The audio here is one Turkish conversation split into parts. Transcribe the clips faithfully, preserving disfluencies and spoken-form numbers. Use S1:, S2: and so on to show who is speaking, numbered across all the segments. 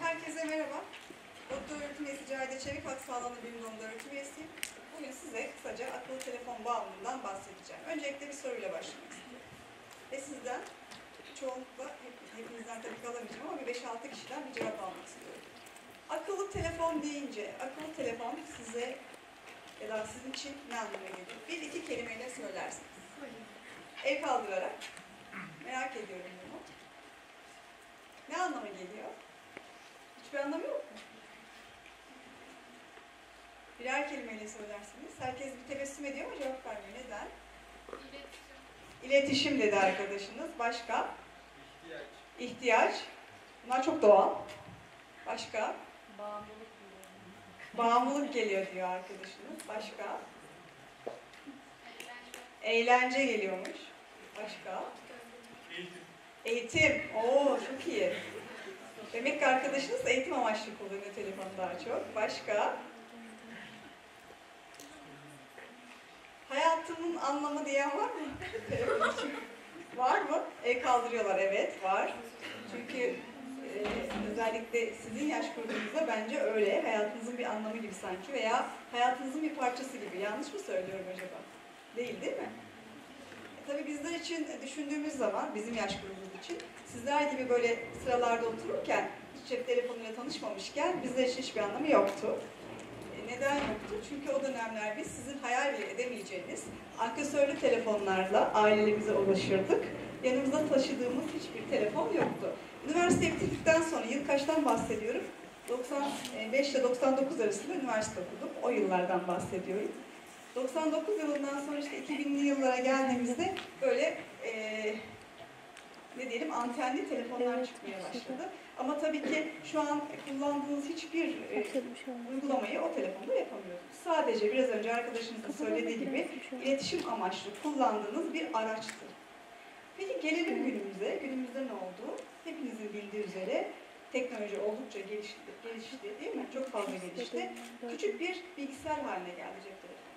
S1: Herkese merhaba. Doktor öğretim üyesi Cahide Çevik, Halk Sağlığı'nda bilim dalında öğretim üyesiyim. Bugün size kısaca akıllı telefon bağımlılığından bahsedeceğim. Öncelikle bir soruyla başlamak istiyorum. Ve sizden, çoğunlukla, hep, hepinizden tabii kalamayacağım ama bir beş altı kişiden bir cevap almak istiyorum. Akıllı telefon deyince, akıllı telefon size ya da sizin için ne anlamına geliyor? Bir iki kelimeyle söylersiniz. El kaldırarak. Merak ediyorum bunu. Ne anlama geliyor? Hiçbir anlamı yok mu? Birer kelimeyle söylersiniz. Herkes bir tebessüm ediyor ama cevap vermiyor. Neden? İletişim. İletişim dedi arkadaşınız. Başka? İhtiyaç. İhtiyaç. Bunlar çok doğal. Başka?
S2: Bağımlılık geliyor.
S1: Bağımlılık geliyor diyor arkadaşınız. Başka?
S2: Eğlence.
S1: Eğlence geliyormuş. Başka?
S3: Eğitim.
S1: Eğitim. Oo, çok iyi. Demek ki arkadaşınız eğitim amaçlı kullanıyor telefonu daha çok. Başka? Hayatımın anlamı diyen var mı? Telefon için. Var mı? El kaldırıyorlar. Evet, var. Çünkü e, özellikle sizin yaş grubunuzda bence öyle. Hayatınızın bir anlamı gibi sanki veya hayatınızın bir parçası gibi. Yanlış mı söylüyorum acaba? Değil, değil mi? E, tabii bizler için düşündüğümüz zaman, bizim yaş grubumuz için, sizler gibi böyle sıralarda otururken, hiç cep telefonuyla tanışmamışken bizler için hiçbir anlamı yoktu. Neden yoktu? Çünkü o dönemler biz sizin hayal bile edemeyeceğiniz ankesörlü telefonlarla ailelerimize ulaşırdık. Yanımızda taşıdığımız hiçbir telefon yoktu. Üniversite bitirdikten sonra, yıl kaçtan bahsediyorum? doksan beş ile doksan dokuz arasında üniversite okudum. O yıllardan bahsediyorum. doksan dokuz yılından sonra işte iki binli yıllara geldiğimizde böyle e, ne diyelim antenli telefonlar çıkmaya başladı. Ama tabii ki şu an kullandığınız hiçbir e, uygulamayı o telefonda yapamıyorsunuz. Sadece biraz önce arkadaşınızın söylediği gibi iletişim amaçlı kullandığınız bir araçtı. Peki gelelim günümüze. Günümüzde ne oldu? Hepinizin bildiği üzere teknoloji oldukça gelişti, gelişti değil mi? Çok fazla gelişti. Küçük bir bilgisayar haline geldi cep telefonu.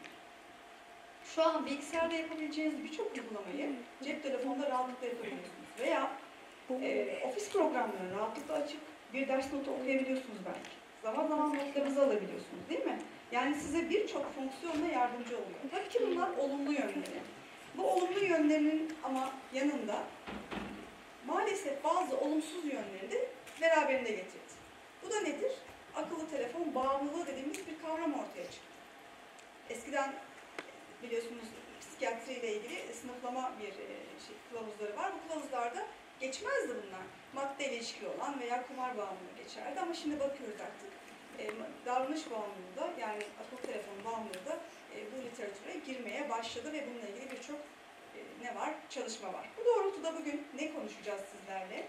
S1: Şu an bilgisayarda yapabileceğiniz birçok uygulamayı cep telefonda rahatlıkla yapabiliyorsunuz. Veya e, ofis programlarını rahatlıkla açıp bir ders notu okuyabiliyorsunuz belki. Zaman zaman notlarınızı alabiliyorsunuz değil mi? Yani size birçok fonksiyonla yardımcı oluyor. Tabii ki bunlar olumlu yönleri. Bu olumlu yönlerinin ama yanında maalesef bazı olumsuz yönleri de beraberinde getirdi. Bu da nedir? Akıllı telefon bağımlılığı dediğimiz bir kavram ortaya çıktı. Eskiden biliyorsunuz psikiyatri ile ilgili sınıflama bir şey, kılavuzları var. Bu kılavuzlarda geçmezdi bunlar. Maddeyle ilişkili olan veya kumar bağımlılığı geçerdi ama şimdi bakıyoruz artık e, davranış bağımlılığı da yani akıllı telefon bağımlılığı da e, bu literatüre girmeye başladı ve bununla ilgili birçok e, ne var? Çalışma var. Bu doğrultuda bugün ne konuşacağız sizlerle?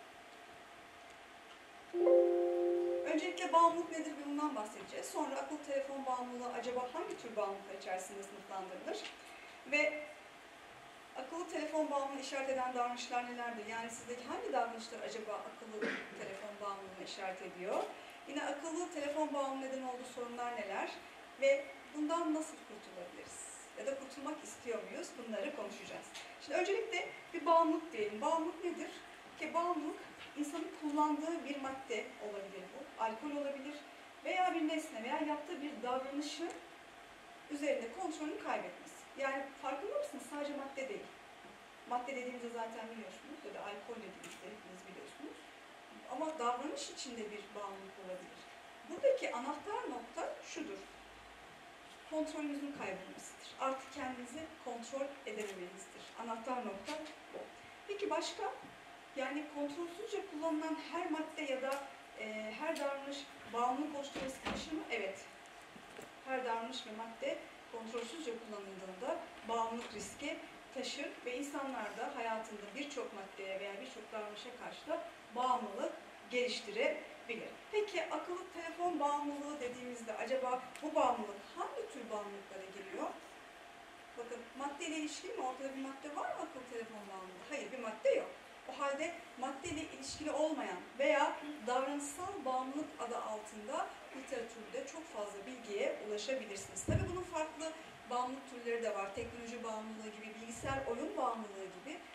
S1: Öncelikle bağımlılık nedir bundan bahsedeceğiz. Sonra akıllı telefon bağımlılığı acaba hangi tür bağımlılıklar içerisinde sınıflandırılır? Ve akıllı telefon bağımlılığı işaret eden davranışlar nelerdir? Yani sizdeki hangi davranışlar acaba akıllı telefon bağımlılığına işaret ediyor? Yine akıllı telefon bağımlılığı neden olduğu sorunlar neler? Ve bundan nasıl kurtulabiliriz? Ya da kurtulmak istiyor muyuz? Bunları konuşacağız. Şimdi öncelikle bir bağımlılık diyelim. Bağımlılık nedir? Ki bağımlılık insanın kullandığı bir madde olabilir bu. Alkol olabilir veya bir nesne veya yaptığı bir davranışı üzerinde kontrolünü kaybetmesi. Yani farkında mısınız? Sadece madde değil. Madde dediğimizde zaten biliyorsunuz ya da alkol dediğimizde hepiniz biliyorsunuz. Ama davranış içinde bir bağımlılık olabilir. Buradaki anahtar nokta şudur. Kontrolünüzün kaybolmasıdır. Artık kendinizi kontrol edememenizdir. Anahtar nokta bu. Peki başka? Yani kontrolsüzce kullanılan her madde ya da e, her davranış bağımlılık oluşturması taşır mı? Evet. Her davranış ve madde kontrolsüzce kullanıldığında bağımlılık riski taşır ve insanlar da hayatında birçok maddeye veya birçok davranışa karşı da bağımlılık geliştirebilir. Peki akıllı telefon bağımlılığı dediğimizde acaba bu bağımlılık hangi tür bağımlılıklara giriyor? Bakın maddeyle ilişkili mi? Ortada bir madde var mı akıllı telefon bağımlılığı? Hayır, bir madde yok. O halde maddeyle ilişkili olmayan veya davranışsal bağımlılık adı altında literatürde çok fazla bilgiye ulaşabilirsiniz. Tabii bunun farklı bağımlılık türleri de var. Teknoloji bağımlılığı gibi, bilgisayar oyun bağımlılığı gibi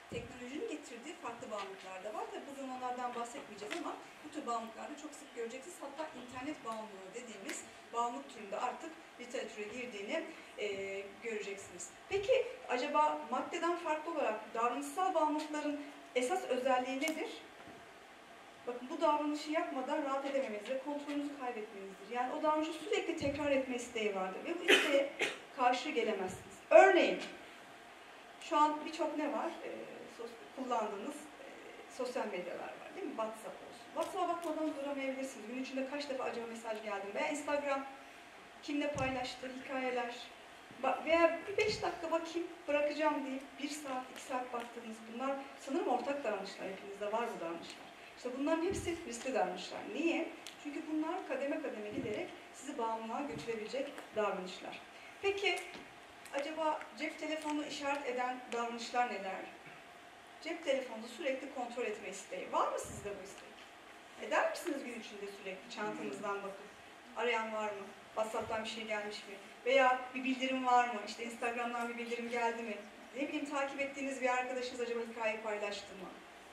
S1: teknolojinin getirdiği farklı bağımlılıklar da var. Tabii bugün onlardan bahsetmeyeceğiz ama bu tür bağımlılıklarda çok sık göreceksiniz. Hatta internet bağımlılığı dediğimiz bağımlılık türünde artık literatüre girdiğini e, göreceksiniz. Peki acaba maddeden farklı olarak davranışsal bağımlılıkların esas özelliği nedir? Bakın bu davranışı yapmadan rahat edememeniz ve kontrolünüzü kaybetmenizdir. Yani o davranışı sürekli tekrar etme isteği vardır ve bu isteğe karşı gelemezsiniz. Örneğin, şu an birçok ne var? Ee, sos kullandığınız e, sosyal medyalar var değil mi? WhatsApp olsun. WhatsApp'a bakmadan duramayabilirsiniz. Gün içinde kaç defa acaba mesaj geldi? Veya Instagram, kimle paylaştı, hikayeler. Veya bir beş dakika bakayım, bırakacağım deyip bir saat, iki saat baktığınız bunlar sanırım ortak davranışlar. Hepinizde var bu davranışlar. İşte bunların hepsi riskli davranışlar. Niye? Çünkü bunlar kademe kademe giderek sizi bağımlılığa götürebilecek davranışlar. Peki, acaba cep telefonunu işaret eden davranışlar neler? Cep telefonunu sürekli kontrol etme isteği. Var mı sizde bu istek? Eder misiniz gün içinde sürekli çantanızdan bakıp? Arayan var mı? WhatsApp'tan bir şey gelmiş mi? Veya bir bildirim var mı? İşte Instagram'dan bir bildirim geldi mi? Ne bileyim takip ettiğiniz bir arkadaşınız acaba hikaye paylaştı mı?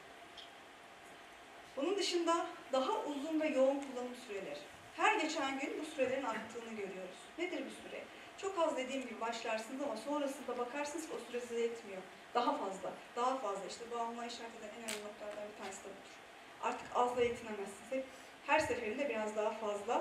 S1: Bunun dışında daha uzun ve yoğun kullanım süreleri. Her geçen gün bu sürelerin arttığını görüyoruz. Nedir bu süre? Çok az dediğim gibi başlarsınız ama sonrasında bakarsınız ki o süre size yetmiyor. Daha fazla, daha fazla. İşte bağımlılığa işaret eden en önemli noktalardan bir tanesi de budur. Artık azla yetinemezsiniz. Hep her seferinde biraz daha fazla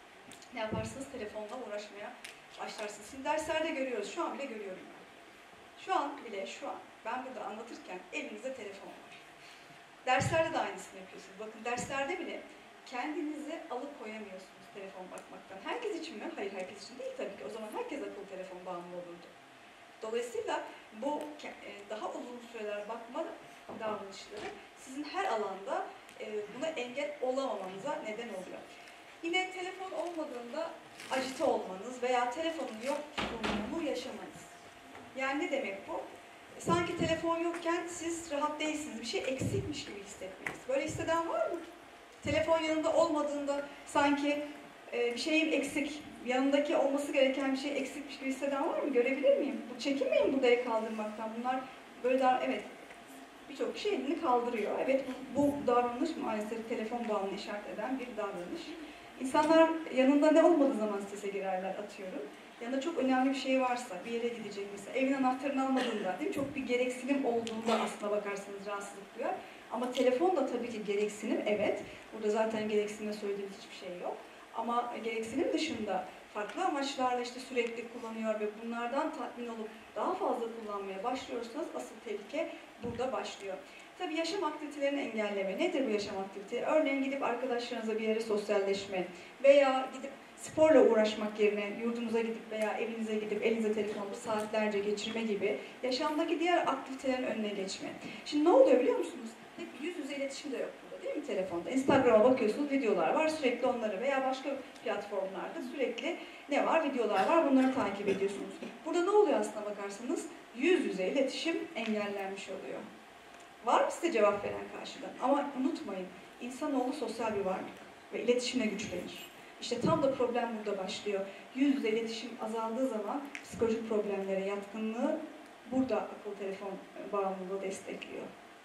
S1: ne yaparsınız? Telefonla uğraşmaya başlarsınız. Şimdi derslerde görüyoruz. Şu an bile görüyorum ben. Şu an bile, şu an ben burada anlatırken elinizde telefon var. Derslerde de aynısını yapıyorsunuz. Bakın derslerde bile kendinizi alıkoyamıyorsunuz telefon bakmaktan. Herkes için mi? Hayır, herkes için değil tabii ki. O zaman herkes akıllı telefon bağımlı olurdu. Dolayısıyla bu daha uzun süreler bakma davranışları sizin her alanda buna engel olamamanıza neden oluyor. Yine telefon olmadığında agite olmanız veya telefonun yok durumunu yaşamanız. Yani ne demek bu? Sanki telefon yokken siz rahat değilsiniz, bir şey eksikmiş gibi hissetmeniz. Böyle hisseden var mı? Telefon yanında olmadığında sanki e, bir şeyim eksik, yanındaki olması gereken bir şey eksikmiş gibi hisseden var mı? Görebilir miyim? Bu çekinmeyin burada el kaldırmaktan. Bunlar böyle daha, evet, birçok kişi elini kaldırıyor. Evet, bu, bu davranış maalesef telefon bağımlılığı işaret eden bir davranış. İnsanlar yanında ne olmadığı zaman strese girerler, atıyorum. Yanında çok önemli bir şey varsa, bir yere gidecek mesela, evin anahtarını almadığında, değil mi? Çok bir gereksinim olduğunda aslına bakarsanız rahatsızlık duyar. Ama telefon da tabii ki gereksinim, evet. Burada zaten gereksinimle söylediğimiz hiçbir şey yok. Ama gereksinim dışında farklı amaçlarla işte sürekli kullanıyor ve bunlardan tatmin olup daha fazla kullanmaya başlıyorsanız asıl tehlike burada başlıyor. Tabii yaşam aktivitelerini engelleme. Nedir bu yaşam aktivite? Örneğin gidip arkadaşlarınızla bir yere sosyalleşme veya gidip sporla uğraşmak yerine yurdunuza gidip veya evinize gidip elinize telefonu saatlerce geçirme gibi yaşamdaki diğer aktivitelerin önüne geçme. Şimdi ne oluyor biliyor musunuz? Hep yüz yüze iletişim de yok burada değil mi telefonda? Instagram'a bakıyorsunuz, videolar var, sürekli onları veya başka platformlarda sürekli ne var? Videolar var, bunları takip ediyorsunuz. Burada ne oluyor aslına bakarsanız? Yüz yüze iletişim engellenmiş oluyor. Var mı size cevap veren karşıdan? Ama unutmayın, insanoğlu sosyal bir varlık ve iletişimle güçlenir. İşte tam da problem burada başlıyor. Yüz yüze iletişim azaldığı zaman psikolojik problemlere yatkınlığı burada akıllı telefon bağımlılığı destekliyor.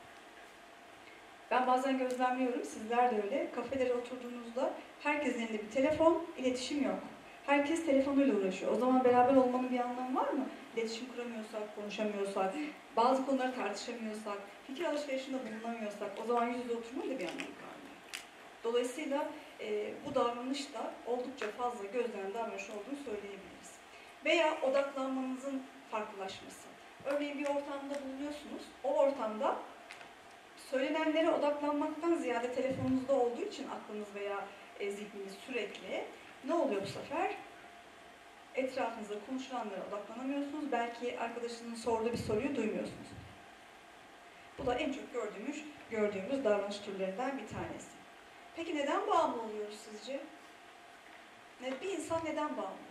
S1: Ben bazen gözlemliyorum, sizler de öyle. Kafelere oturduğunuzda herkesin elinde bir telefon, iletişim yok. Herkes telefonuyla uğraşıyor. O zaman beraber olmanın bir anlamı var mı? İletişim kuramıyorsak, konuşamıyorsak, bazı konuları tartışamıyorsak, fikir alışverişinde bulunamıyorsak, o zaman yüz yüze oturmanın da bir anlamı kalmıyor. Dolayısıyla e, bu davranış da oldukça fazla gözlenen davranış olduğunu söyleyebiliriz. Veya odaklanmanızın farklılaşması. Örneğin bir ortamda bulunuyorsunuz, o ortamda söylenenlere odaklanmaktan ziyade telefonunuzda olduğu için aklınız veya e, zihniniz sürekli ne oluyor bu sefer? Etrafınızda konuşulanlara odaklanamıyorsunuz. Belki arkadaşınızın sorduğu bir soruyu duymuyorsunuz. Bu da en çok gördüğümüz, gördüğümüz davranış türlerinden bir tanesi. Peki neden bağımlı oluyoruz sizce? Bir insan neden bağımlı?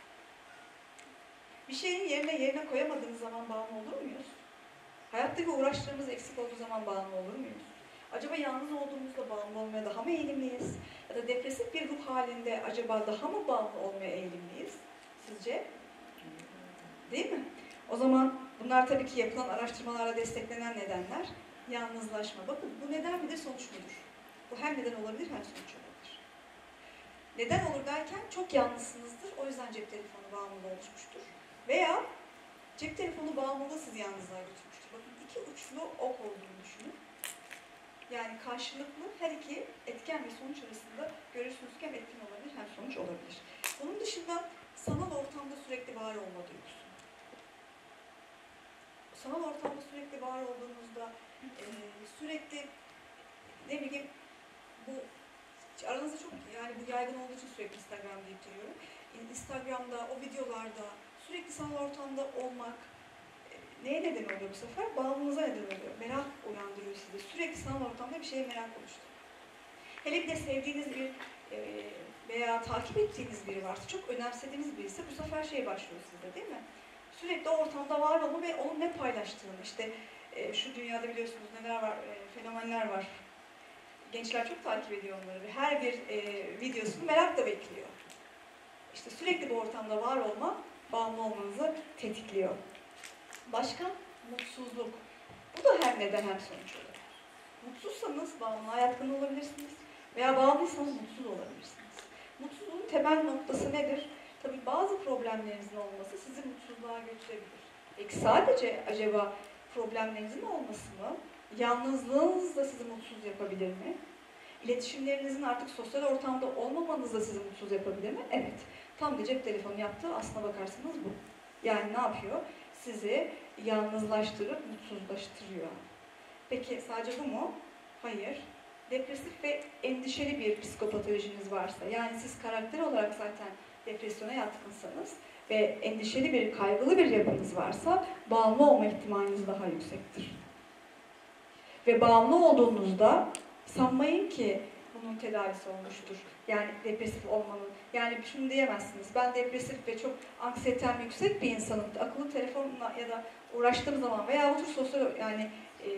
S1: Bir şeyin yerine yerine koyamadığınız zaman bağımlı olur muyuz? Hayattaki uğraşlarımız eksik olduğu zaman bağımlı olur muyuz? Acaba yalnız olduğumuzda bağımlı olmaya daha mı eğilimliyiz? Ya da depresif bir ruh halinde acaba daha mı bağımlı olmaya eğilimliyiz? Sizce? Değil mi? O zaman Bunlar tabii ki yapılan araştırmalarla desteklenen nedenler. Yalnızlaşma. Bakın bu neden midir, sonuç mudur? Bu hem neden olabilir hem sonuç olabilir. Neden olur derken çok yalnızsınızdır, o yüzden cep telefonu bağımlılığı oluşmuştur. Veya cep telefonu bağımlılığı sizi yalnızlığa götürmüştür. Bakın iki uçlu ok olduğunu düşünün. Yani karşılıklı her iki etken ve sonuç arasında görürsünüz ki hem etkin olabilir hem sonuç olabilir. Bunun dışında sanal ortamda sürekli var olma duygusu. Sanal ortamda sürekli var olduğunuzda e, sürekli ne bileyim bu aranızda çok yani bu yaygın olduğu için sürekli Instagram deyip duruyorum. Instagram'da, o videolarda sürekli sanal ortamda olmak e, neye neden oluyor bu sefer? Bağımlılığınıza neden oluyor. Merak uyandırıyor sizde. Sürekli sanal ortamda bir şeye merak oluşturuyor. Hele bir de sevdiğiniz bir e, veya takip ettiğiniz biri varsa, çok önemsediğiniz birisi bu sefer şey başlıyor sizde değil mi? Sürekli o ortamda var olma ve onun ne paylaştığını, işte e, şu dünyada biliyorsunuz neler var, e, fenomenler var. Gençler çok takip ediyor onları ve her bir e, videosunu merakla bekliyor. İşte sürekli bu ortamda var olma, bağımlı olmanızı tetikliyor. Başka? Mutsuzluk. Bu da hem neden hem sonuç olur. Mutsuzsanız bağımlılığa yatkın olabilirsiniz veya bağımlıysanız mutsuz olabilirsiniz. Mutsuzluğun temel noktası nedir? Tabii bazı problemlerinizin olması sizi mutsuzluğa götürebilir. Peki sadece acaba problemlerinizin olması mı? Yalnızlığınız da sizi mutsuz yapabilir mi? İletişimlerinizin artık sosyal ortamda olmamanız da sizi mutsuz yapabilir mi? Evet. Tam da cep telefonu yaptığı aslına bakarsanız bu. Yani ne yapıyor? Sizi yalnızlaştırıp mutsuzlaştırıyor. Peki sadece bu mu? Hayır. Depresif ve endişeli bir psikopatolojiniz varsa, yani siz karakter olarak zaten depresyona yatkınsanız ve endişeli bir, kaygılı bir yapınız varsa bağımlı olma ihtimaliniz daha yüksektir. Ve bağımlı olduğunuzda sanmayın ki bunun tedavisi olmuştur. Yani depresif olmanın. Yani şunu diyemezsiniz. Ben depresif ve çok anksiyetem yüksek bir insanım. Akıllı telefonla ya da uğraştığım zaman veya bu tür sosyal yani e,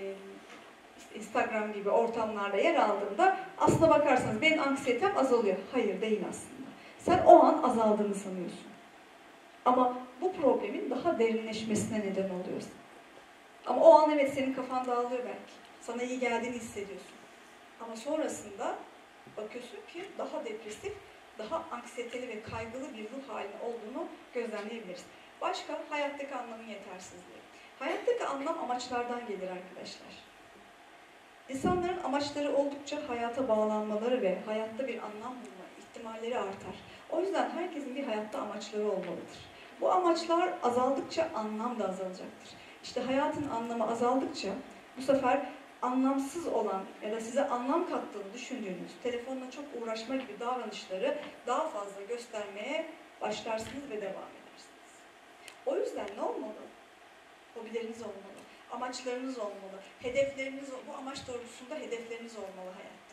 S1: Instagram gibi ortamlarda yer aldığımda aslına bakarsanız benim anksiyetem azalıyor. Hayır, değil aslında. Sen o an azaldığını sanıyorsun. Ama bu problemin daha derinleşmesine neden oluyorsun. Ama o an evet senin kafan dağılıyor belki. Sana iyi geldiğini hissediyorsun. Ama sonrasında bakıyorsun ki daha depresif, daha anksiyeteli ve kaygılı bir ruh halinde olduğunu gözlemleyebiliriz. Başka, hayattaki anlamın yetersizliği. Hayattaki anlam amaçlardan gelir arkadaşlar. İnsanların amaçları oldukça hayata bağlanmaları ve hayatta bir anlam bulma ihtimalleri artar. O yüzden herkesin bir hayatta amaçları olmalıdır. Bu amaçlar azaldıkça anlam da azalacaktır. İşte hayatın anlamı azaldıkça bu sefer anlamsız olan ya da size anlam kattığını düşündüğünüz telefonla çok uğraşma gibi davranışları daha fazla göstermeye başlarsınız ve devam edersiniz. O yüzden ne olmalı? Hobileriniz olmalı, amaçlarınız olmalı, hedefleriniz, bu amaç doğrultusunda hedefleriniz olmalı hayatta.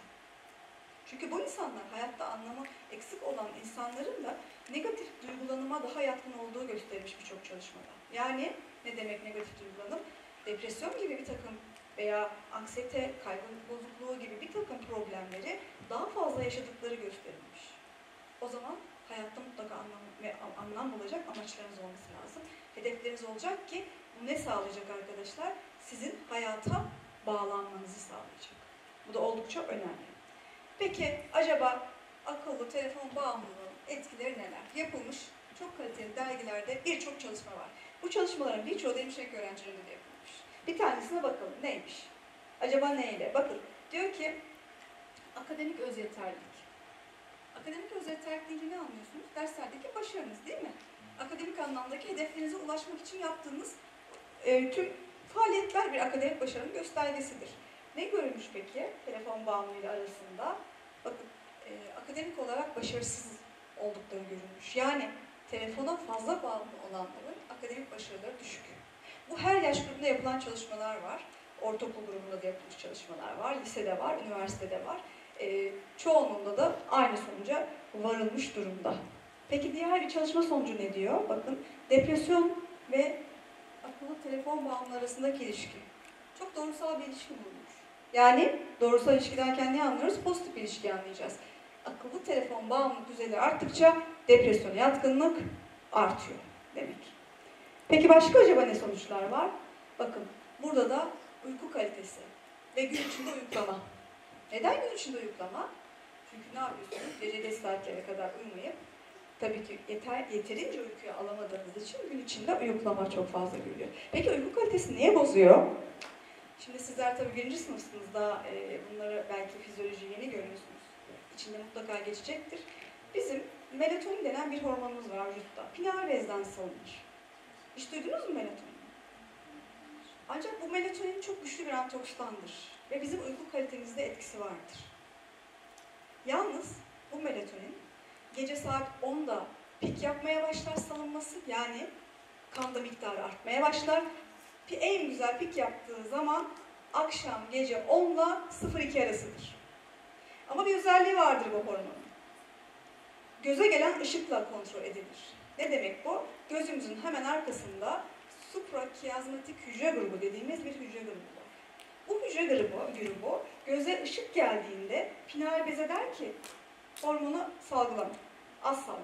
S1: Çünkü bu insanlar, hayatta anlamı eksik olan insanların da negatif duygulanıma daha yatkın olduğu gösterilmiş birçok çalışmada. Yani ne demek negatif duygulanım? Depresyon gibi bir takım veya anksiyete, kaygı bozukluğu gibi bir takım problemleri daha fazla yaşadıkları gösterilmiş. O zaman hayatta mutlaka anlam ve anlam bulacak amaçlarınız olması lazım. Hedefleriniz olacak ki bu ne sağlayacak arkadaşlar? Sizin hayata bağlanmanızı sağlayacak. Bu da oldukça önemli. Peki acaba akıllı telefon bağımlılığının etkileri neler? Yapılmış çok kaliteli dergilerde birçok çalışma var. Bu çalışmaların birçoğu da hemşirelik öğrencilerinde de yapılmış. Bir tanesine bakalım. Neymiş? Acaba neyle? Bakın diyor ki akademik öz yeterlilik. Akademik öz yeterlilik deyince ne anlıyorsunuz? Derslerdeki başarınız değil mi? Akademik anlamdaki hedeflerinize ulaşmak için yaptığınız e, tüm faaliyetler bir akademik başarının göstergesidir. Ne görülmüş peki telefon bağımlılığı arasında? Bakın e, akademik olarak başarısız oldukları görülmüş. Yani telefona fazla bağımlı olanların akademik başarıları düşük. Bu her yaş grubunda yapılan çalışmalar var. Ortaokul grubunda da yapılmış çalışmalar var. Lisede var, üniversitede var. E, çoğunluğunda da aynı sonuca varılmış durumda. Peki diğer bir çalışma sonucu ne diyor? Bakın depresyon ve akıllı telefon bağımlılığı arasındaki ilişki. Çok doğrusal bir ilişki bulunmuş. Yani doğrusal ilişki derken ne anlıyoruz? Pozitif bir ilişki anlayacağız. Akıllı telefon bağımlılık düzeyleri arttıkça depresyona yatkınlık artıyor demek. Peki başka acaba ne sonuçlar var? Bakın burada da uyku kalitesi ve gün içinde uyuklama. Neden gün içinde uyuklama? Çünkü ne yapıyorsunuz? Gece geç saatlere kadar uyumayıp tabii ki yeter, yeterince uykuyu alamadığınız için gün içinde uyuklama çok fazla görülüyor. Peki uyku kalitesi niye bozuyor? Şimdi sizler tabii birinci sınıfsınız daha e, bunları belki fizyoloji yeni görüyorsunuz. İçinde mutlaka geçecektir. Bizim melatonin denen bir hormonumuz var vücutta. Pineal bezden salınır. Hiç duydunuz mu melatonin? Ancak bu melatonin çok güçlü bir antioksidandır. Ve bizim uyku kalitemizde etkisi vardır. Yalnız bu melatonin gece saat onda pik yapmaya başlar salınması. Yani kanda miktarı artmaya başlar. En güzel pik yaptığı zaman akşam gece onda sıfır iki arasıdır. Ama bir özelliği vardır bu hormonun. Göze gelen ışıkla kontrol edilir. Ne demek bu? Gözümüzün hemen arkasında suprakiyazmatik hücre grubu dediğimiz bir hücre grubu var. Bu hücre grubu, grubu göze ışık geldiğinde pineal beze der ki hormonu salgılama, az salgılama.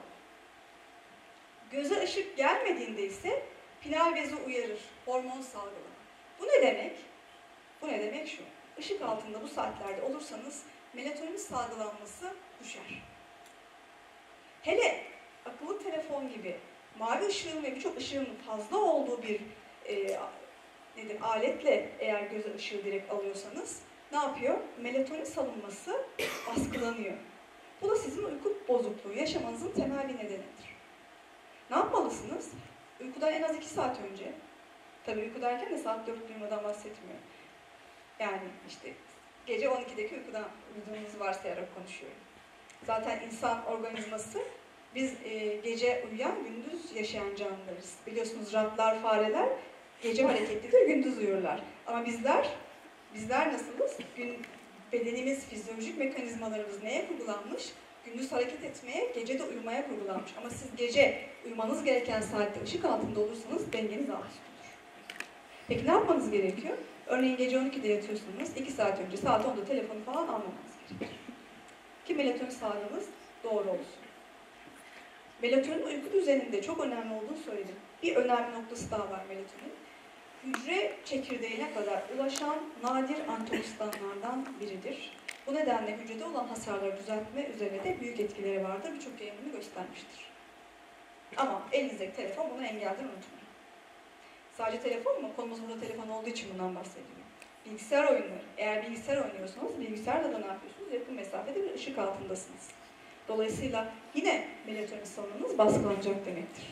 S1: Göze ışık gelmediğinde ise pineal bezi uyarır, hormon salgılama. Bu ne demek? Bu ne demek şu? Işık altında bu saatlerde olursanız melatonin salgılanması düşer. Hele akıllı telefon gibi mavi ışığın ve birçok ışığın fazla olduğu bir e, nedir, aletle eğer göze ışığı direkt alıyorsanız ne yapıyor? Melatonin salınması baskılanıyor. Bu da sizin uyku bozukluğu yaşamanızın temel bir nedenidir. Ne yapmalısınız? Uykudan en az iki saat önce, tabii uyku derken de saat dört uyumadan bahsetmiyor. Yani işte gece on ikideki uykudan uyuduğunuzu varsayarak konuşuyorum. Zaten insan organizması, biz e, gece uyuyan, gündüz yaşayan canlılarız. Biliyorsunuz ratlar, fareler gece hareketlidir, gündüz uyurlar. Ama bizler, bizler nasılız? Gün, bedenimiz, fizyolojik mekanizmalarımız neye kurgulanmış? Gündüz hareket etmeye, gece de uyumaya kurgulanmış. Ama siz gece uyumanız gereken saatte ışık altında olursanız dengeniz alt üstüdür. Peki ne yapmanız gerekiyor? Örneğin gece on ikide yatıyorsunuz, iki saat önce saat onda telefonu falan almamanız gerekiyor. Ki melatonin salgınız doğru olsun. Melatonin uyku düzeninde çok önemli olduğunu söyledim. Bir önemli noktası daha var melatonin. Hücre çekirdeğine kadar ulaşan nadir antioksidanlardan biridir. Bu nedenle hücrede olan hasarları düzeltme üzerine de büyük etkileri vardır. Birçok yayın bunu göstermiştir. Ama elinizdeki telefon bunu engelden unutmayın. Sadece telefon mu? Konumuz burada telefon olduğu için bundan bahsediyorum. Bilgisayar oyunları. Eğer bilgisayar oynuyorsanız bilgisayarda da ne yapıyorsunuz? Yakın mesafede bir ışık altındasınız. Dolayısıyla yine melatonin salınımınız baskılanacak demektir.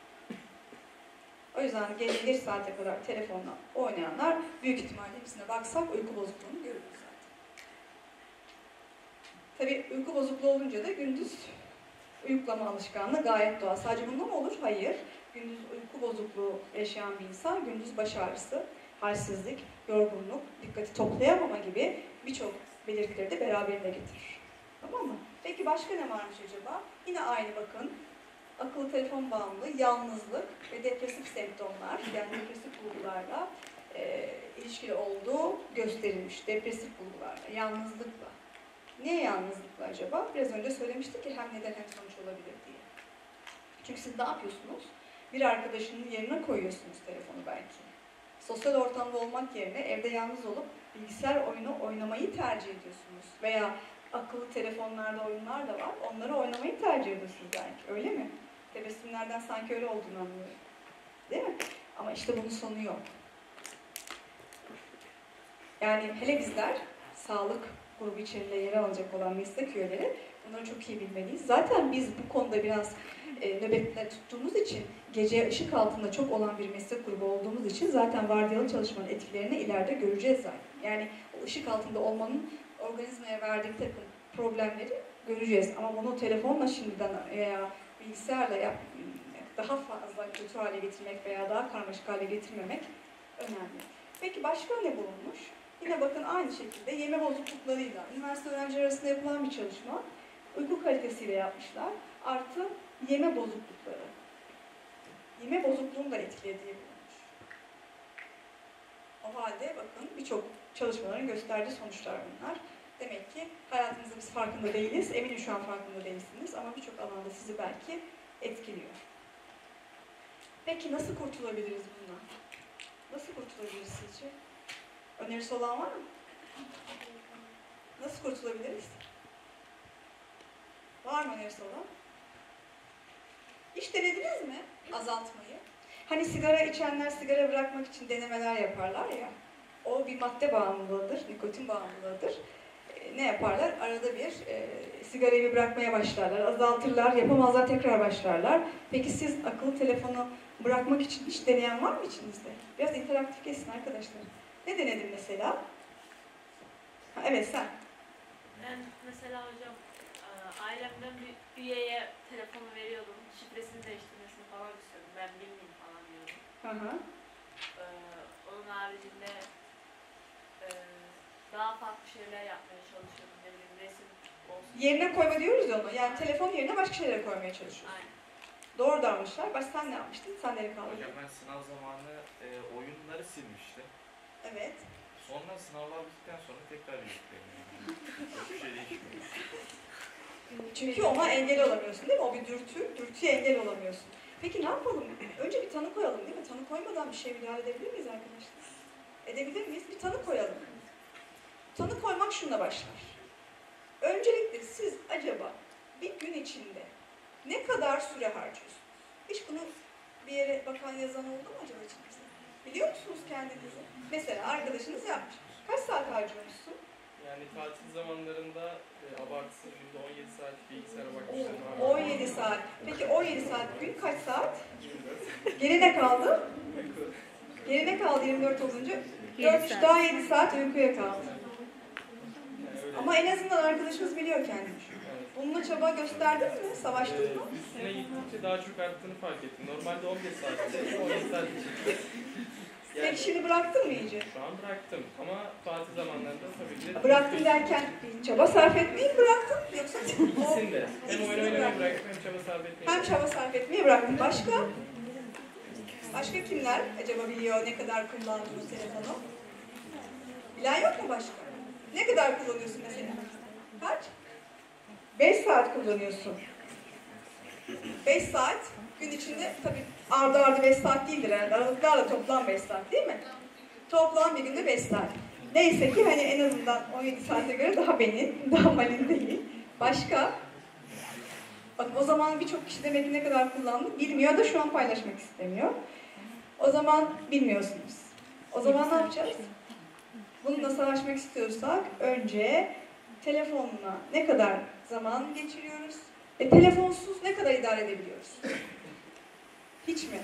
S1: O yüzden gece geç saate kadar telefonla oynayanlar büyük ihtimalle hepsine baksak uyku bozukluğunu görürüz zaten. Tabii uyku bozukluğu olunca da gündüz uyuklama alışkanlığı gayet doğal. Sadece bununla mı olur? Hayır. Gündüz uyku bozukluğu yaşayan bir insan gündüz baş ağrısı, halsizlik, yorgunluk, dikkati toplayamama gibi birçok belirtileri de beraberinde getirir. Tamam mı? Peki başka ne varmış acaba? Yine aynı bakın. Akıllı telefon bağımlılığı, yalnızlık ve depresif semptomlar, yani depresif bulgularla e, ilişkili olduğu gösterilmiş. Depresif bulgularla, yalnızlıkla. Niye yalnızlıkla acaba? Biraz önce söylemiştik ki hem neden hem sonuç olabilir diye. Çünkü siz ne yapıyorsunuz? Bir arkadaşının yerine koyuyorsunuz telefonu belki. Sosyal ortamda olmak yerine evde yalnız olup bilgisayar oyunu oynamayı tercih ediyorsunuz. Veya akıllı telefonlarda oyunlar da var. Onları oynamayı tercih ediyorsunuz belki. Öyle mi? Tebessümlerden sanki öyle olduğunu anlıyorum. Değil mi? Ama işte bunun sonu yok. Yani hele bizler sağlık grubu içerisinde yer alacak olan meslek üyeleri bunları çok iyi bilmeliyiz. Zaten biz bu konuda biraz e, nöbetle tuttuğumuz için, gece ışık altında çok olan bir meslek grubu olduğumuz için zaten vardiyalı çalışmanın etkilerini ileride göreceğiz zaten. Yani o ışık altında olmanın organizmaya verdiği takım problemleri göreceğiz. Ama bunu telefonla şimdiden veya bilgisayarla yap, daha fazla kötü hale getirmek veya daha karmaşık hale getirmemek önemli. Peki başka ne bulunmuş? Yine bakın aynı şekilde yeme bozukluklarıyla, üniversite öğrencileri arasında yapılan bir çalışma, uyku kalitesiyle yapmışlar, artı yeme bozuklukları. Yeme bozukluğunu da etkilediği bulunmuş. O halde bakın birçok çalışmaların gösterdiği sonuçlar bunlar. Demek ki hayatımızda biz farkında değiliz, eminim şu an farkında değilsiniz ama birçok alanda sizi belki etkiliyor. Peki nasıl kurtulabiliriz bundan? Nasıl kurtulabiliriz sizce? Önerisi olan var mı? Nasıl kurtulabiliriz? Var mı önerisi olan? Hiç denediniz mi azaltmayı? Hani sigara içenler sigara bırakmak için denemeler yaparlar ya. O bir madde bağımlılığıdır, nikotin bağımlılığıdır. E, ne yaparlar? Arada bir e, sigarayı bırakmaya başlarlar, azaltırlar, yapamazlar tekrar başlarlar. Peki siz akıllı telefonu bırakmak için hiç deneyen var mı içinizde? Biraz interaktif geçsin arkadaşlar. Ne denedin mesela? Ha, evet sen.
S2: Ben mesela hocam ailemden bir üyeye telefonu veriyordum. Şifresini değiştirmesini falan istiyordum. Ben bilmeyeyim falan diyordum.
S1: Hı hı.
S2: Ee, onun haricinde e, daha farklı şeyler yapmaya çalışıyordum. Ne bileyim resim olsun.
S1: Yerine koyma diyoruz ya onu. Yani telefon yerine başka şeylere koymaya çalışıyorsun.
S2: Aynen.
S1: Doğru davranışlar. Baş sen ne yapmıştın? Sen nereye kaldın?
S3: Hocam ben sınav zamanı e, oyunları silmiştim.
S1: Evet.
S3: Sonra sınavlar bittikten sonra tekrar yükledim. Yani. Hiçbir şey değişmiyor.
S1: Çünkü ona engel olamıyorsun değil mi? O bir dürtü, dürtüye engel olamıyorsun. Peki ne yapalım? Önce bir tanı koyalım değil mi? Tanı koymadan bir şey müdahale edebilir miyiz arkadaşlar? Edebilir miyiz? Bir tanı koyalım. Tanı koymak şununla başlar. Öncelikle siz acaba bir gün içinde ne kadar süre harcıyorsunuz? Hiç bunu bir yere bakan yazan oldu mu acaba içinizde? Biliyor musunuz kendinizi? Mesela arkadaşınız yapmış. Kaç saat harcıyormuşsun?
S4: Yani tatil zamanlarında e, abartısız günde on yedi saat bilgisayara bakmıştım.
S1: on yedi saat. Peki on yedi saat gün kaç saat? Geri ne kaldı? Geri ne kaldı yirmi dört olunca? dört daha yedi saat uykuya kaldı.
S4: Yani
S1: Ama en azından arkadaşımız biliyor kendini. Bununla çaba gösterdin mi? Savaştın mı?
S4: Üstüne gittikçe daha çok arttığını fark ettim. Normalde on bir saatte on yedi saat çıktı. Yani
S1: Peki şimdi bıraktın mı iyice?
S4: şu an bıraktım ama tatil zamanlarında tabii ki de...
S1: Bıraktın derken çaba sarf etmeyi mi bıraktın? Yoksa
S4: İkisini de. Hem oyun oynamayı bıraktım hem çaba sarf etmeyi
S1: hem çaba sarf etmeyi bıraktın. Başka? Başka kimler acaba biliyor ne kadar kullandığını telefonu? Bilen yok mu başka? Ne kadar kullanıyorsun mesela? Kaç? beş saat kullanıyorsun. beş saat gün içinde tabii ardı ardı beş saat değildir herhalde. Aralıklarla toplam beş saat değil mi? Toplam bir günde beş saat. Neyse ki hani en azından on yedi saate göre daha benim, daha malin değil. Başka? Bakın o zaman birçok kişi demek ki ne kadar kullandı bilmiyor da şu an paylaşmak istemiyor. O zaman bilmiyorsunuz. O zaman ne yapacağız? Bununla savaşmak istiyorsak önce telefonla ne kadar zaman geçiriyoruz ve telefonsuz ne kadar idare edebiliyoruz? Hiç mi?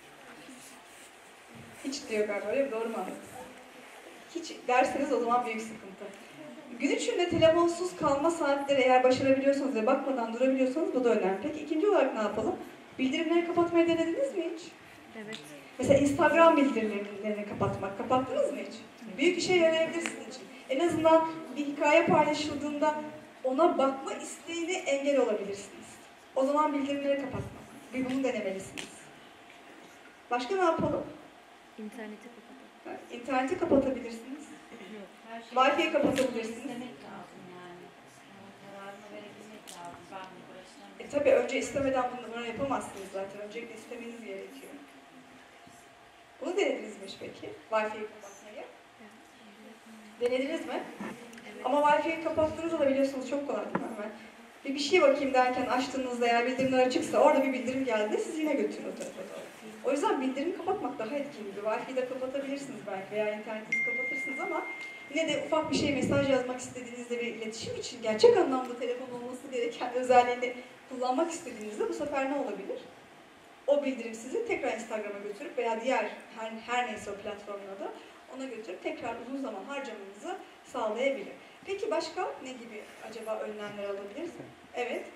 S1: Hiç diyor galiba, öyle mi? Doğru mu anladınız? Hiç derseniz o zaman büyük sıkıntı. Gün içinde telefonsuz kalma saatleri eğer başarabiliyorsanız ve bakmadan durabiliyorsanız bu da önemli. Peki ikinci olarak ne yapalım? Bildirimleri kapatmayı denediniz mi hiç?
S2: Evet.
S1: Mesela Instagram bildirimlerini kapatmak. Kapattınız mı hiç? Büyük işe yarayabilir sizin için. En azından bir hikaye paylaşıldığında ona bakma isteğine engel olabilirsiniz. O zaman bildirimleri kapatmak. Bir bunu denemelisiniz. Başka ne yapalım?
S2: İnterneti kapatalım.
S1: İnterneti kapatabilirsiniz.
S5: Her şeyi
S1: Wi-Fi'yi kapatabilirsiniz.
S5: istemek lazım yani. Onun kararını verebilmek lazım. Ben bu uğraşlarım.
S1: E tabi önce istemeden bunu, bunu yapamazsınız zaten. Öncelikle istemeniz gerekiyor. Bunu denediniz mi hiç peki? Wi-Fi'yi kapatmayı. Denediniz mi? Ama Wi-Fi'yi kapattığınızda da biliyorsunuz çok kolay değil mi? Hemen bir, bir şeye bakayım derken açtığınızda eğer bildirimler açıksa orada bir bildirim geldi siz yine götürün o tarafa doğru. O yüzden bildirimi kapatmak daha etkili. Wi-Fi'yi de kapatabilirsiniz belki veya internetinizi kapatırsınız ama yine de ufak bir şey mesaj yazmak istediğinizde bir iletişim için gerçek anlamda telefon olması gereken özelliğini kullanmak istediğinizde bu sefer ne olabilir? O bildirim sizi tekrar Instagram'a götürüp veya diğer her, her neyse o platformuna da ona götürüp tekrar uzun zaman harcamanızı sağlayabilir. Peki başka ne gibi acaba önlemler alabiliriz? Evet.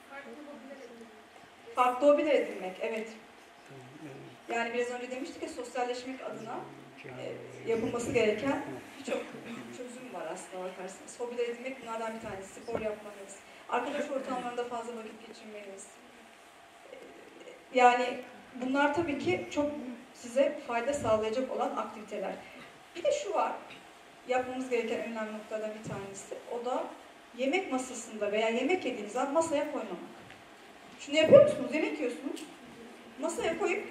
S1: Farklı hobiler edinmek, evet. Yani biraz önce demiştik ya sosyalleşmek adına e, yapılması gereken birçok çözüm var aslında bakarsanız. Hobiler edinmek bunlardan bir tanesi. Spor yapmanız, arkadaş ortamlarında fazla vakit geçirmeniz. E, yani bunlar tabii ki çok size fayda sağlayacak olan aktiviteler. Bir de şu var, yapmamız gereken önemli noktadan bir tanesi. O da yemek masasında veya yemek yediğiniz an masaya koymamak. Şunu yapıyor musunuz? Yemek yiyorsunuz. Masaya koyup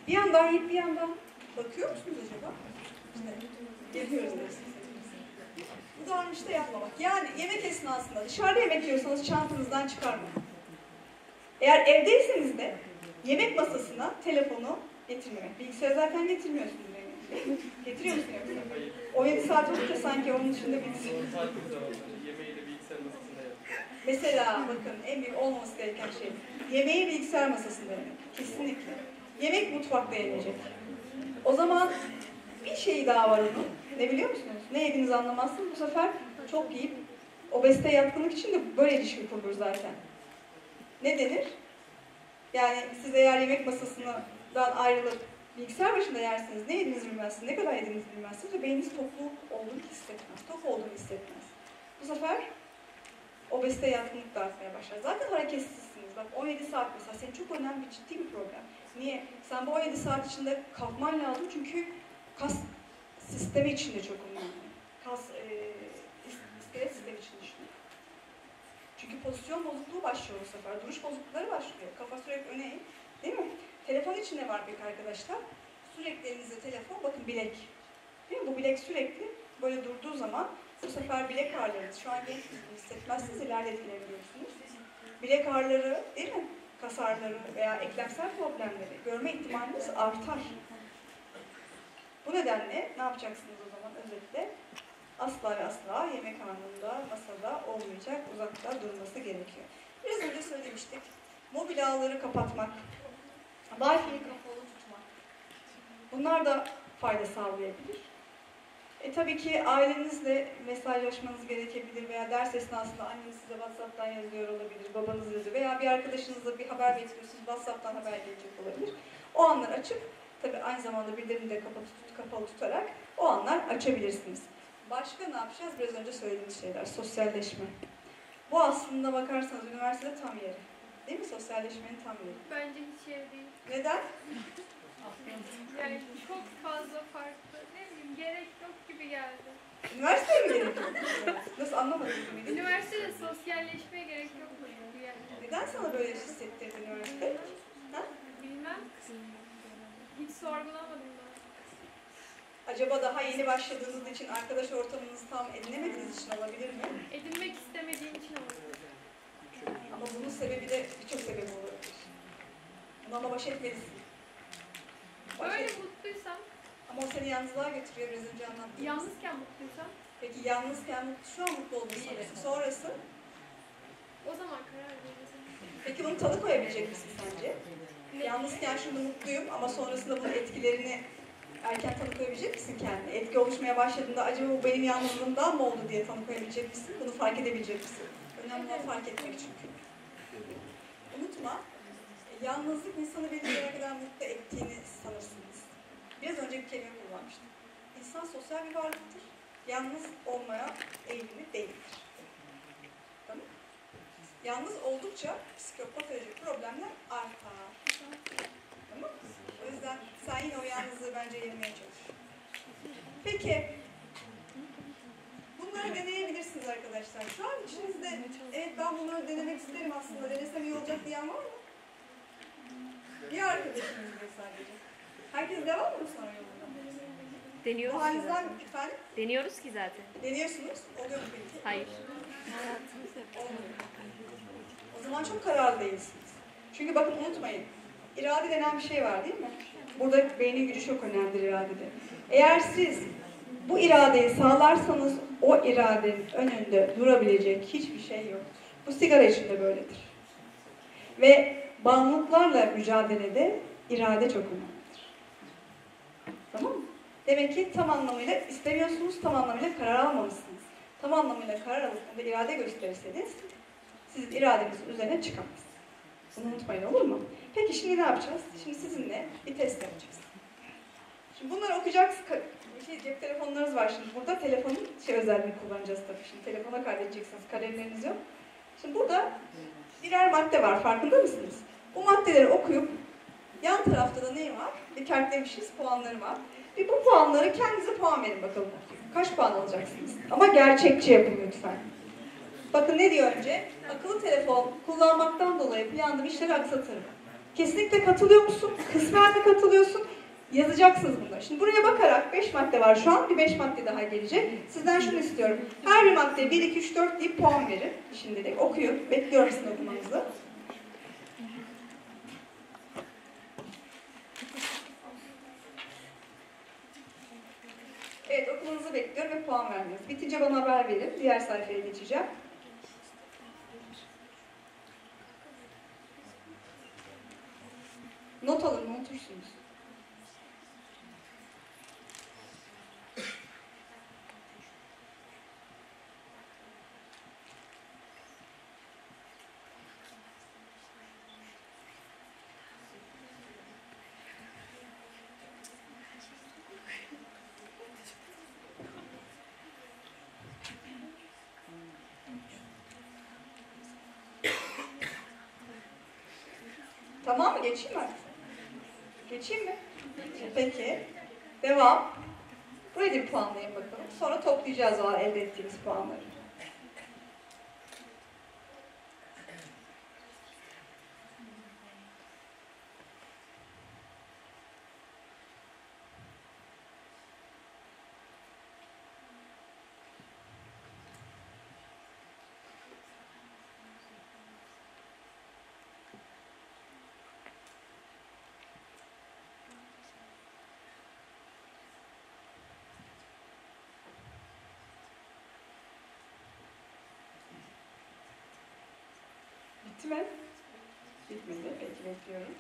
S1: Bir yandan yiyip bir yandan bakıyor musunuz acaba? İşte yapıyoruz dersiniz. Bu davranışta yapmamak. Yani yemek esnasında dışarıda yemek yiyorsanız çantanızdan çıkarmayın. Eğer evdeyseniz de yemek masasına telefonu getirmemek. Bilgisayarı zaten getirmiyorsunuz eminim. Getiriyor musun yoksa?
S4: Hayır.
S1: on yedi saat olunca sanki onun dışında bilgisayar.
S4: Doğru saatimiz var. Yemeği de bilgisayar masasında yapıyoruz.
S1: Mesela bakın en büyük olmaması gereken şey. Yemeği bilgisayar masasında yemek. Kesinlikle. Yemek mutfakta yenecek. O zaman bir şey daha var onun. Ne biliyor musunuz? Ne yediğinizi anlamazsınız. Bu sefer çok yiyip obezite yatkınlık için de böyle ilişki kurulur zaten. Ne denir? Yani siz eğer yemek masasından ayrılıp bilgisayar başında yersiniz, ne yediğinizi bilmezsiniz, ne kadar yediğinizi bilmezsiniz ve beyniniz tokluk olduğunu hissetmez, tok olduğunu hissetmez. Bu sefer obezite yatkınlık da artmaya başlar. Zaten hareketsizsiniz. Bak on yedi saat mesela senin çok önemli bir ciddi bir problem. Niye? Sen bu on yedi saat içinde kalkman lazım çünkü kas sistemi içinde çok önemli. Kas, e, iskelet sistemi için düşünün. Çünkü pozisyon bozukluğu başlıyor bu sefer. Duruş bozuklukları başlıyor. Kafa sürekli öne eğik. Değil mi? Telefon için ne var peki arkadaşlar? Sürekli elinizde telefon. Bakın bilek. Değil mi? Bu bilek sürekli böyle durduğu zaman bu sefer bilek ağrılarınız. Şu an genç hissetmezsiniz. İleride etkileyebiliyorsunuz. Bilek ağrıları değil mi? Kas ağrıları veya eklemsel problemleri görme ihtimaliniz artar. Bu nedenle ne yapacaksınız o zaman özetle? Asla ve asla yemek anında, masada olmayacak, uzakta durması gerekiyor. Biraz önce söylemiştik. Mobil ağları kapatmak, Wi-Fi'yi kapalı tutmak. Bunlar da fayda sağlayabilir. E tabii ki ailenizle mesajlaşmanız gerekebilir veya ders esnasında anneniz size WhatsApp'tan yazıyor olabilir, babanız yazıyor veya bir arkadaşınızla bir haber bekliyorsunuz, WhatsApp'tan haber gelecek olabilir. O anları açıp, tabii aynı zamanda bildirimini de kapalı, kapalı tutarak o anlar açabilirsiniz. Başka ne yapacağız? Biraz önce söylediğimiz şeyler, sosyalleşme. Bu aslında bakarsanız üniversitede tam yeri. Değil mi? Sosyalleşmenin tam yeri.
S6: Bence hiç yer değil.
S1: Neden?
S6: Yani çok fazla farklı. Ne bileyim gerek yok gibi geldi.
S1: Üniversiteye mi gerekiyor? Nasıl anlamadım gibi.
S6: Üniversitede sosyalleşmeye gerek yok mu gibi geldi.
S1: Neden sana böyle hissettirdi üniversite? Ha?
S6: Bilmem. Hiç sorgulamadım ben.
S1: Acaba daha yeni başladığınız için arkadaş ortamınızı tam edinemediğiniz için olabilir mi?
S6: Edinmek istemediğim için oldu.
S1: Ama bunun sebebi de birçok sebebi olabilir. Bununla baş etmelisin. Baş
S6: Böyle
S1: et.
S6: mutluysam,
S1: Ama o seni yalnızlığa götürüyor biraz önce anlattım.
S6: yalnızken mutluysam
S1: Peki yalnızken mutlu, şu an mutlu olduğunu sanıyorsun. Sonrası?
S6: o zaman karar veririm.
S1: Peki bunu tanı koyabilecek misin sence?
S6: Ne?
S1: Yalnızken şimdi mutluyum ama sonrasında bunun etkilerini erken tanı koyabilecek misin kendine? Etki oluşmaya başladığında acaba bu benim yalnızlığımdan mı oldu diye tanı koyabilecek misin? Bunu fark edebilecek misin? Önemli olan fark etmek çünkü. Unutma, yalnızlık insanı belli bir yere kadar mutlu ettiğini sanırsınız. Biraz önce bir kelime kullanmıştım. İnsan sosyal bir varlıktır. Yalnız olmaya eğilimli değildir. Tamam? Yalnız oldukça psikopatolojik problemler artar. Tamam? O yüzden sen yine o yalnızlığı bence yenmeye çalış. Peki, bunları deneyebilirsiniz arkadaşlar. Şu an içinizde, evet ben bunları denemek isterim aslında, denesem iyi olacak diyen var mı? Bir arkadaşınız diyor sadece. Herkes devam mı sonra yolunda?
S7: Deniyoruz
S1: Bu
S7: ki
S1: halinizden
S7: zaten.
S1: efendim,
S7: Deniyoruz ki zaten.
S1: deniyorsunuz, oluyor mu peki?
S7: Hayır.
S1: Olmuyor. O zaman çok kararlı değilsiniz. Çünkü bakın unutmayın, irade denen bir şey var değil mi? Burada beynin gücü çok önemlidir iradede. Eğer siz bu iradeyi sağlarsanız o iradenin önünde durabilecek hiçbir şey yoktur. Bu sigara için de böyledir. Ve bağımlılıklarla mücadelede irade çok önemlidir. Tamam mı? Demek ki tam anlamıyla istemiyorsunuz, tam anlamıyla karar almamışsınız. Tam anlamıyla karar alıp da irade gösterirseniz sizin iradenizin üzerine çıkamaz. Bunu unutmayın, olur mu? Peki şimdi ne yapacağız? Şimdi sizinle bir test yapacağız. Şimdi bunları okuyacaksınız. Şey, cep telefonlarınız var şimdi. Burada telefonun şey özelliğini kullanacağız tabii. Şimdi telefona kaydedeceksiniz. Kalemleriniz yok. Şimdi burada birer madde var. Farkında mısınız? Bu maddeleri okuyup yan tarafta da ne var? Bir kertlemişiz. Puanları var. Bir bu puanları kendinize puan verin bakalım. Kaç puan alacaksınız? Ama gerçekçi yapın lütfen. Bakın ne diyor önce? Akıllı telefon kullanmaktan dolayı planladığım işleri aksatırım. Kesinlikle katılıyor musun? Kısmen mi katılıyorsun? Yazacaksınız bunları. Şimdi buraya bakarak beş madde var şu an. Bir beş madde daha gelecek. Sizden şunu istiyorum. Her bir maddeye bir, iki, üç, dört deyip puan verin. Şimdilik okuyun. Bekliyorum sizin okumanızı. Evet, okumanızı bekliyorum ve puan vermeniz. Bitince bana haber verin. Diğer sayfaya geçeceğim. Not alın, unutursunuz. Tamam mı? Geçeyim mi? Geçeyim mi? Peki. Devam. Burayı da bir puanlayın bakalım. Sonra toplayacağız o elde ettiğimiz puanları. Bitti mi? Bitmedi. Peki bekliyorum.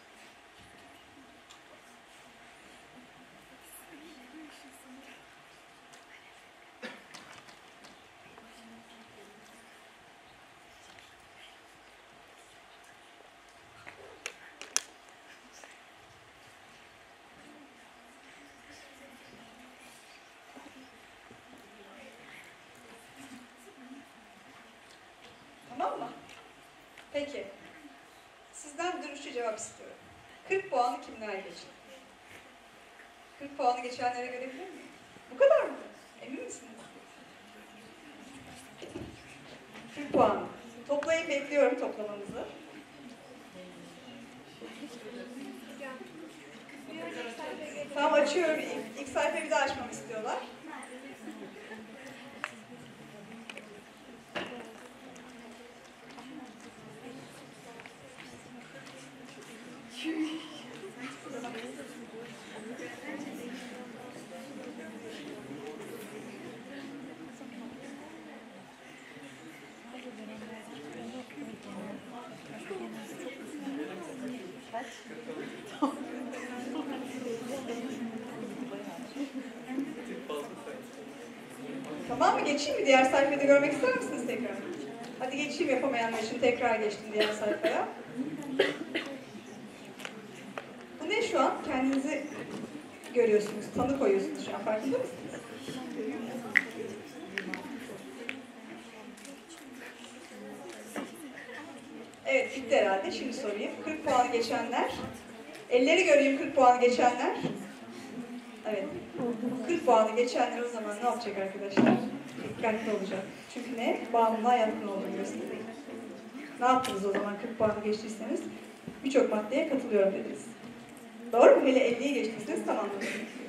S1: Tamam mı? Peki. Sizden dürüstçe cevap istiyorum. kırk puanı kimler geçti? kırk puanı geçenlere görebilir miyim? Bu kadar mı? Emin misiniz? kırk puan. Toplayıp bekliyorum toplamanızı. Tamam, açıyorum. İlk, ilk sayfayı bir daha açmamı istiyorlar. Tamam mı? Geçeyim mi? Diğer sayfayı da görmek ister misiniz tekrar? Hadi geçeyim, yapamayanlar için tekrar geçtim diğer sayfaya. Bu ne şu an? Kendinizi görüyorsunuz, tanı koyuyorsunuz şu an. Farkında mısınız? Evet, bitti herhalde. Şimdi sorayım. kırk puanı geçenler. Elleri göreyim, kırk puanı geçenler. Evet. kırk puanı geçenler o zaman ne yapacak arkadaşlar? Dikkatli olacak. Çünkü ne? Bağımlılığa yatkın olduğunu gösteriyor. Ne yaptınız o zaman kırk puanı geçtiyseniz? Birçok maddeye katılıyorum dediniz. Doğru mu? Hele elliyi geçtiyseniz tamamladınız.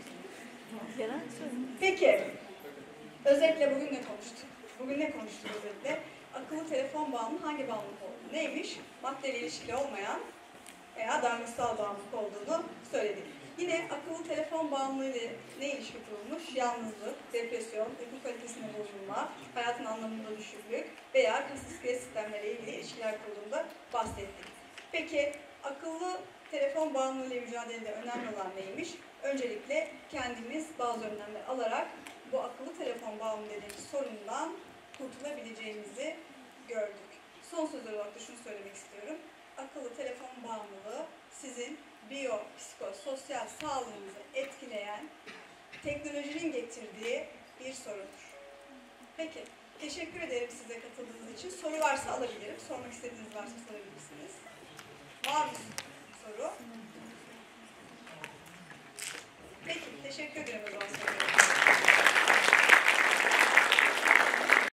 S1: Peki. Özetle bugün ne konuştuk? Bugün ne konuştuk özetle? Akıllı telefon bağımlılığı hangi bağımlılık olduğunu, neymiş? Maddeyle ilişkili olmayan veya davranışsal bağımlılık olduğunu söyledik. Yine akıllı telefon bağımlılığı ile ne ilişki kurulmuş? Yalnızlık, depresyon, uyku kalitesinde bozulma, hayatın anlamında düşüklük veya kas iskelet sistemleriyle ilgili ilişkiler kurulduğunda bahsettik. Peki akıllı telefon bağımlılığı ile mücadelede önemli olan neymiş? Öncelikle kendimiz bazı önlemler alarak bu akıllı telefon bağımlılığı dediğimiz sorundan kurtulabileceğimizi gördük. Son söz olarak da şunu söylemek istiyorum. Akıllı telefon bağımlılığı sizin biyo, psiko, sosyal sağlığınızı etkileyen teknolojinin getirdiği bir sorundur. Peki, teşekkür ederim size katıldığınız için. Soru varsa alabilirim. Sormak istediğiniz varsa sorabilirsiniz.